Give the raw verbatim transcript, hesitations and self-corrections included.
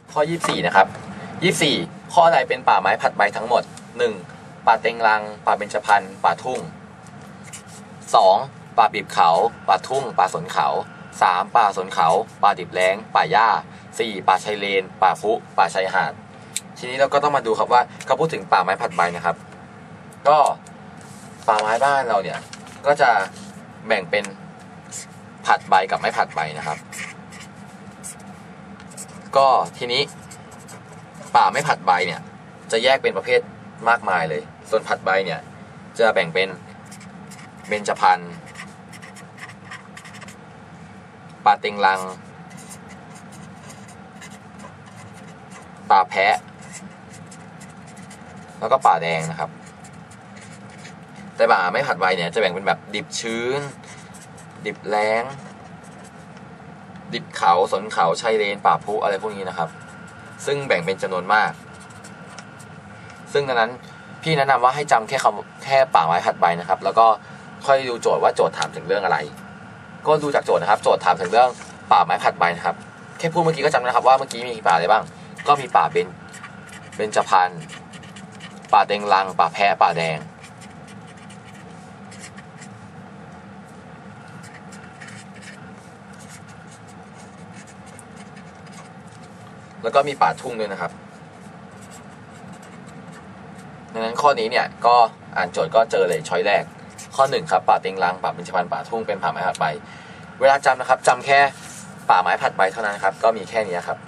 ข้อยี่สิบสี่นะครับยี่สิบสี่ข้อใดเป็นป่าไม้ผัดใบทั้งหมดหนึ่งป่าเต็งรังป่าเบญจพรรณป่าทุ่งสองป่าปีบเขาป่าทุ่งป่าสนเขาสามป่าสนเขาป่าดิบแล้งป่าหญ้าสี่ป่าชายเลนป่าพุป่าชายหาดทีนี้เราก็ต้องมาดูครับว่าเขาพูดถึงป่าไม้ผัดใบนะครับก็ป่าไม้บ้านเราเนี่ยก็จะแบ่งเป็นผัดใบกับไม่ผัดใบนะครับก็ทีนี้ป่าไม่ผัดใบเนี่ยจะแยกเป็นประเภทมากมายเลยส่วนผัดใบเนี่ยจะแบ่งเป็นเบญจพรรณป่าเต็งรังป่าแพะแล้วก็ป่าแดงนะครับแต่ป่าไม่ผัดใบเนี่ยจะแบ่งเป็นแบบดิบชื้นดิบแล้งดิบเขาสนเขาชายเลนป่าพุอะไรพวกนี้นะครับซึ่งแบ่งเป็นจำนวนมากซึ่งดังนั้นพี่แนะนำว่าให้จำแค่คำแค่ป่าไม้ผัดใบนะครับแล้วก็ค่อยดูโจทย์ว่าโจทย์ถามถึงเรื่องอะไรก็ดูจากโจทย์นะครับโจทย์ถามถึงเรื่องป่าไม้ผัดใบนะครับแค่พูดเมื่อกี้ก็จำนะครับว่าเมื่อกี้มีป่าอะไรบ้างก็มีป่าเบญเบญจพรรณป่าเต็งรังป่าแพะป่าแดงแล้วก็มีป่าทุ่งด้วยนะครับดังนั้นข้อนี้เนี่ยก็อ่านโจทย์ก็เจอเลยช้อยแรกข้อหนึ่งครับป่าเต็งรังป่าเบญจพรรณป่าทุ่งเป็นป่าไม้ผัดใบเวลาจำนะครับจำแค่ป่าไม้ผัดใบเท่านั้นครับก็มีแค่นี้ครับ